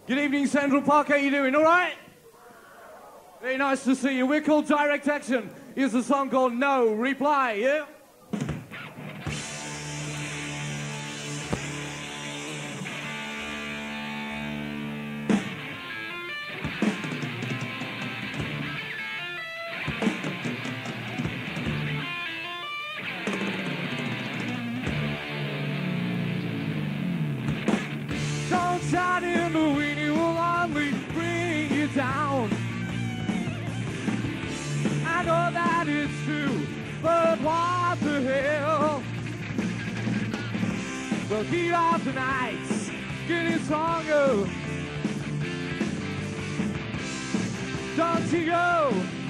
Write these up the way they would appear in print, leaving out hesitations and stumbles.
Good evening, Central Park. How you doing? All right? Very nice to see you. We're called Direct Action. Here's a song called No Reply, yeah? Don't shout in the wind, it will only bring you down. I know that it's true, but what the hell? The heat of the night's getting stronger. Don't you go,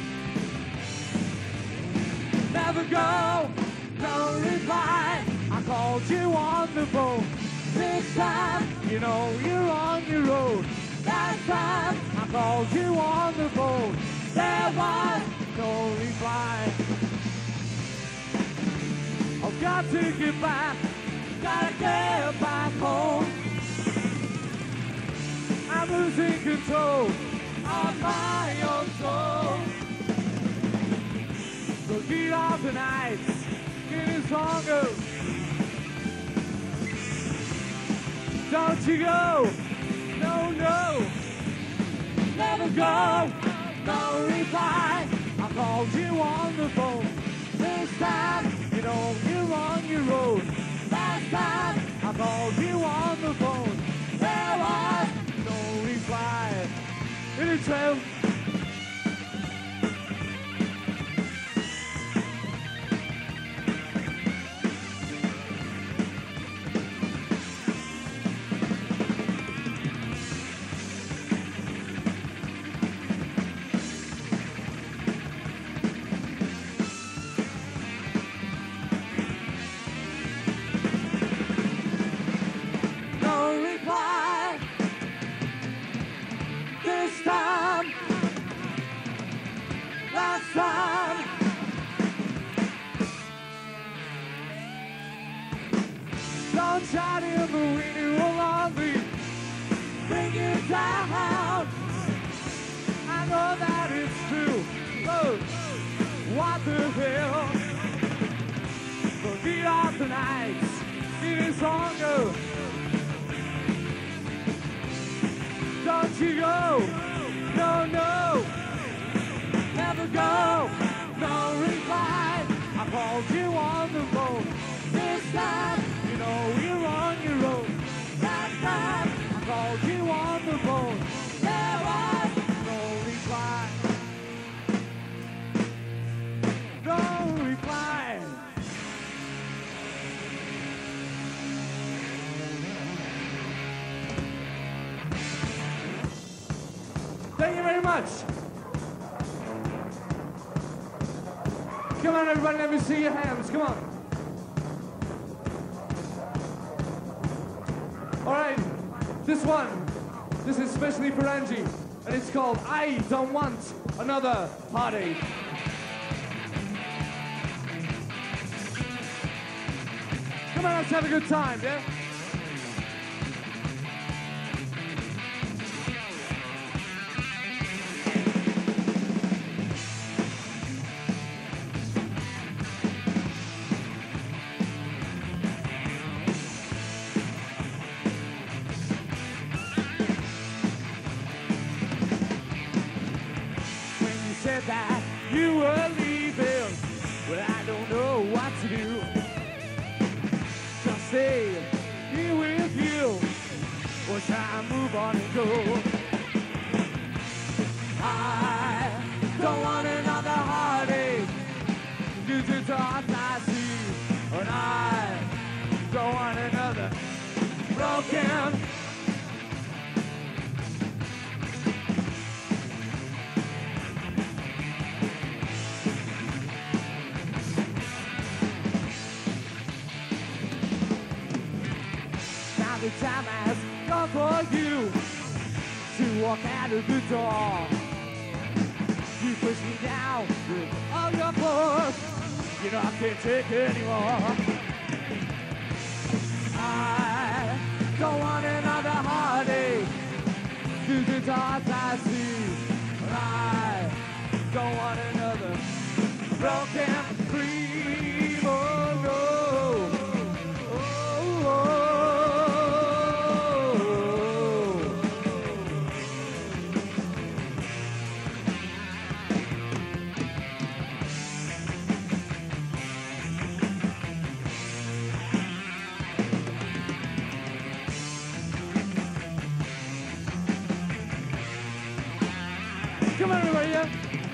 never go, don't reply. I called you on the phone. This time, you know you're on your own. Last time, I called you on the phone. There was no reply. I've got to get back, gotta get back home. I'm losing control of my own soul. The heat of the night's getting stronger. Don't you go, no, no, never go, no reply. I called you on the phone. This time, you know you're on your own. Last time, I called you on the phone. There was no reply. In a trail. Don't shout in the wind, it will only bring you down. I know that it's true, but what the hell? The heat of the night's getting stronger. Don't you go, no, no, never go, no reply. I called you on the phone. This time, you know you're on your own. Last time, I called you on the phone. There was no reply. No reply. Thank you very much. Come on, everybody, let me see your hands. Come on. All right, this is especially for Angie, and it's called I Don't Want Another Party. Come on, let's have a good time, yeah? Said that you were leaving, but I don't know what to do. Just stay here with you, or shall I move on and go? I don't want another heartache, 'cause it's all I see, and I don't want another broken. The time has come for you to walk out of the door. You push me down with all your force. You know I can't take it anymore. I don't want another heartache, 'cause it's all I see. And I don't want another broken dream. Oh no. Oh, oh. Come on, everybody, yeah.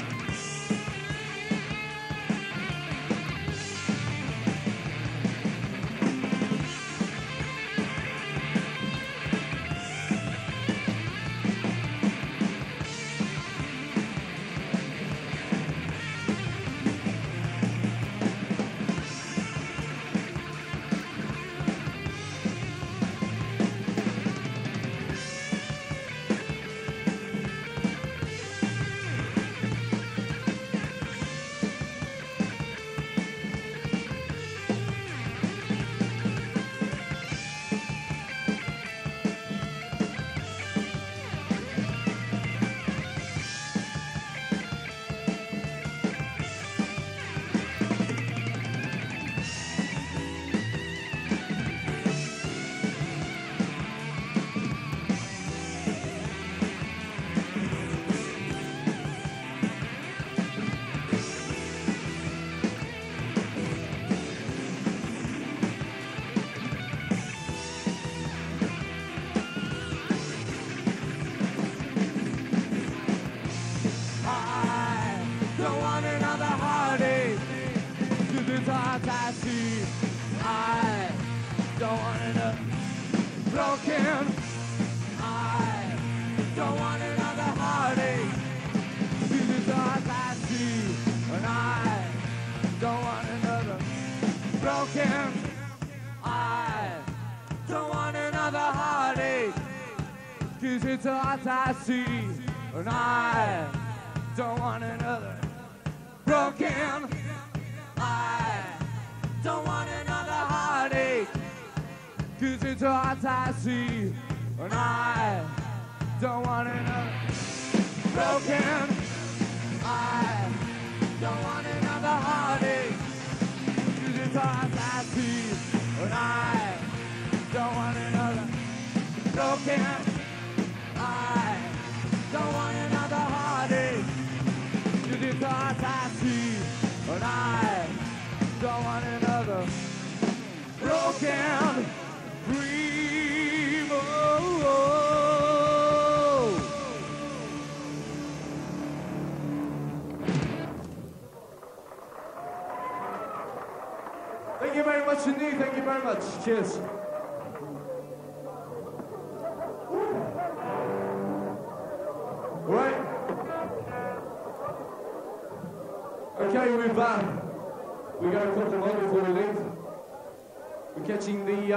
I see. I don't want another broken. I don't want another heartache. These are thoughts I see, and I don't want another broken. I don't want another heartache. These are thoughts I see, and I don't want another broken. I don't want another heartache, 'cause it's hearts I see, and I don't want another broken. I don't want another heartache, 'cause it's hearts I see, and I don't want another broken. I don't want another heartache, 'cause it's hearts I see, and I don't want another broken dream. Oh, oh. Thank you very much indeed. Thank you very much. Cheers. Right. Okay, we've got a couple more before we leave. We're catching the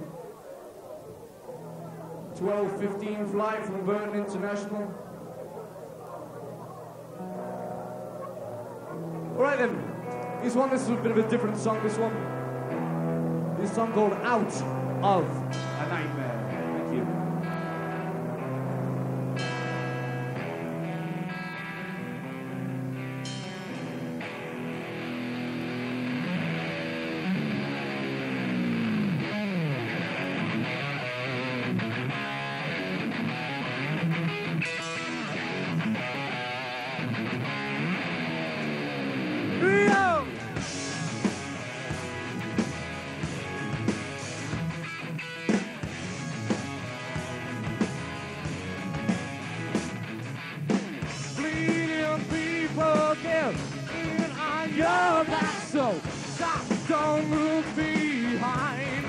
12:15 flight from Burton International. Alright then, this is a bit of a different song, this one. This song called Out of a Nightmare. Thank you. Your back, so stop, don't look behind.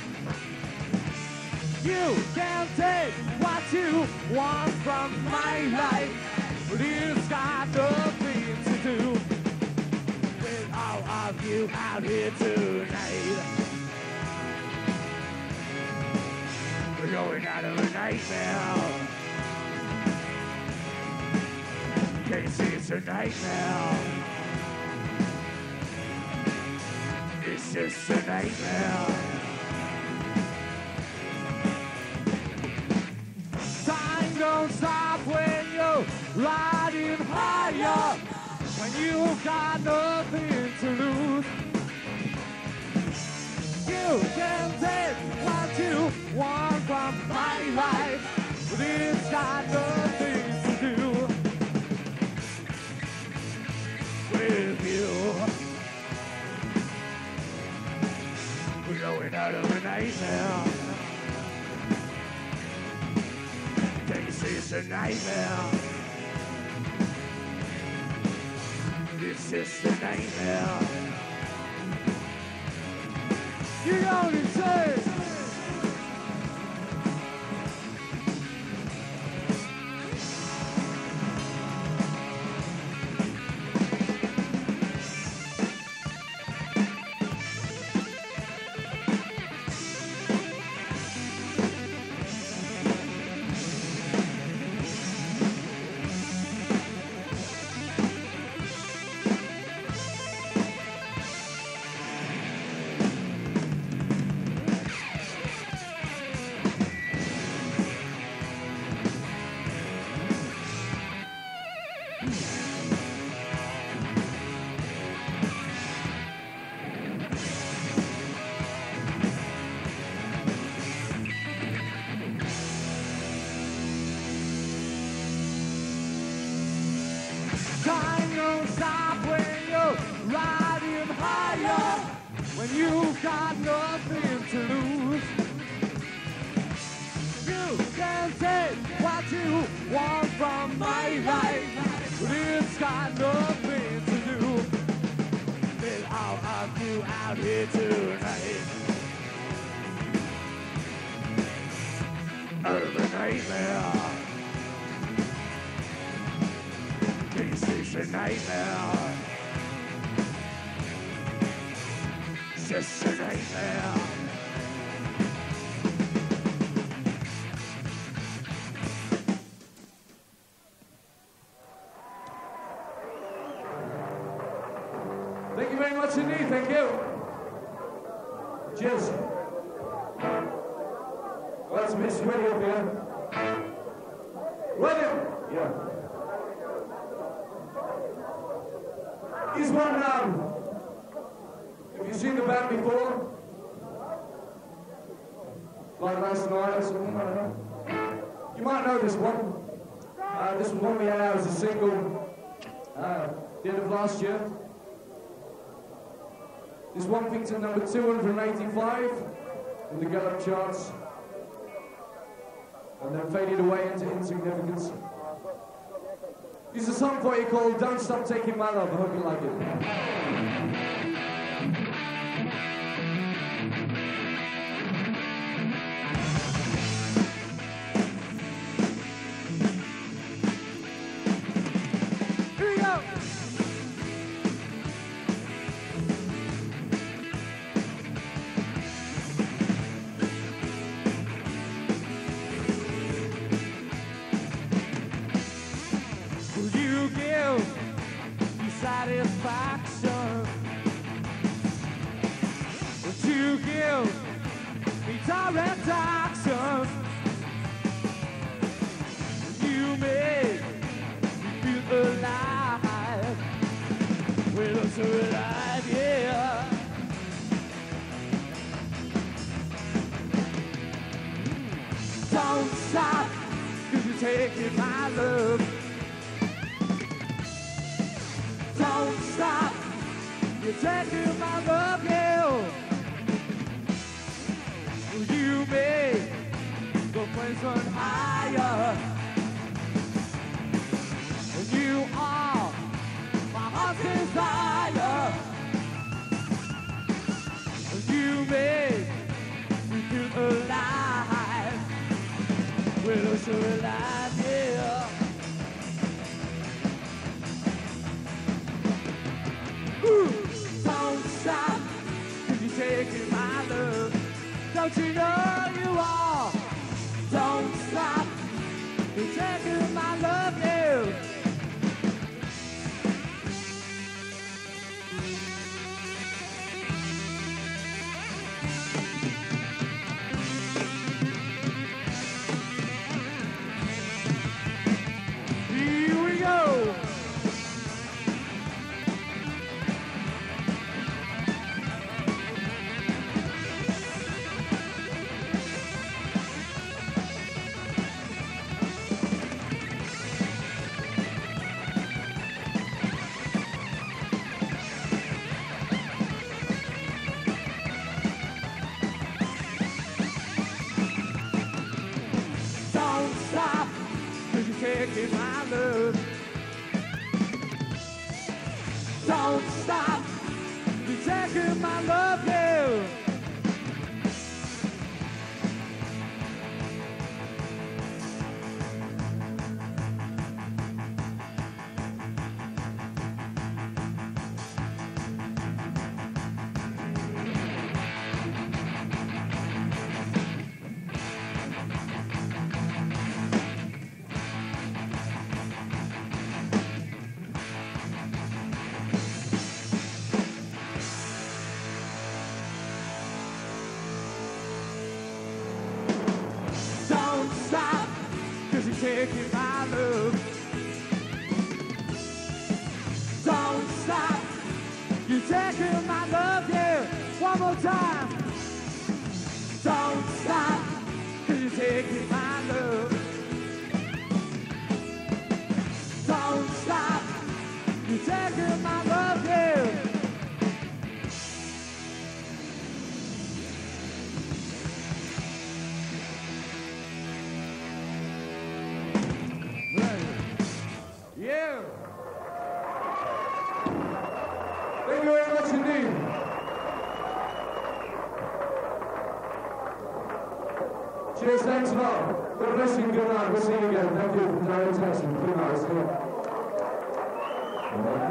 You can take what you want from my life, but it's got nothing to do with all of you out here tonight. We're going out of a nightmare. Can't see it's a nightmare. It's just a nightmare. Time to don't stop when you're riding higher, when you've got nothing to lose. You can take what you want from my life, but it's got nothing to do with you. We're going out of a nightmare. Can't you see it's a nightmare? It's just a nightmare. You only say time don't stop when you're riding higher, when you've got nothing to lose. You can take what you want from my life, but it's got nothing to do with all of you out here tonight. Out of a nightmare. It's a nightmare. It's just a nightmare. Thank you very much indeed, thank you. Cheers. Well, that's a bit sweaty up here. William! Yeah. He's one have you seen the band before? Like last night or something, I don't know. You might know this one. This was one we had out as a single the end of last year. This one peaked at number 285 in the Gallup charts, and then faded away into insignificance. This is a song for you called Don't Stop Taking My Love. I hope you like it. Here we go. Satisfaction. Would you give me direct action? You make me feel alive. We're so alive, yeah. Don't stop, 'cause you're taking my love. Don't stop, you're taking my love, yeah. You make the place run higher. And you are my heart's desire. And you make me feel alive. We're so alive, yeah. Don't stop, 'cause you're taking my love. Don't you know you are? Don't stop, you're taking my love now. taking my love. Don't stop, you're taking my love, yeah. Taking my love. Don't stop, you're taking my love, yeah. One more time. Don't stop, 'cause you're taking my love. Don't stop, you're taking my love, yeah. Yeah. Thank you very much indeed. Cheers, thanks a lot. God bless you and good night. We'll see you again. Thank you for your attention. Good night. See you.